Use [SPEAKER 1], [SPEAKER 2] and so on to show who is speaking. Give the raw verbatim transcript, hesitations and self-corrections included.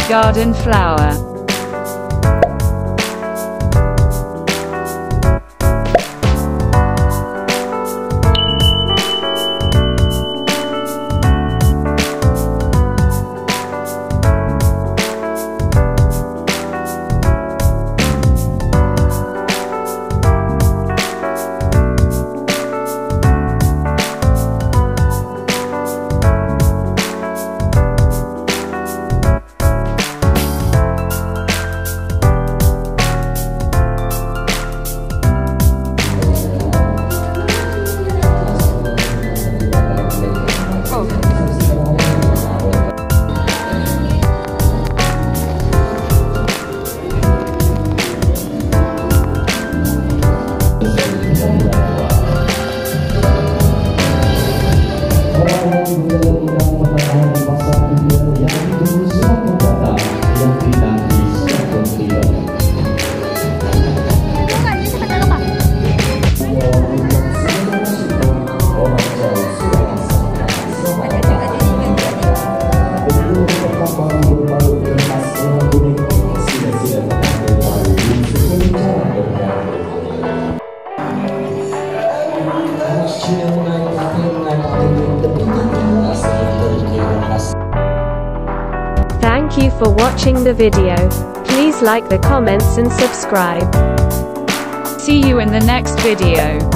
[SPEAKER 1] garden flower.
[SPEAKER 2] Thank you for watching the video. Please like the comments and subscribe.
[SPEAKER 1] See you in the next video.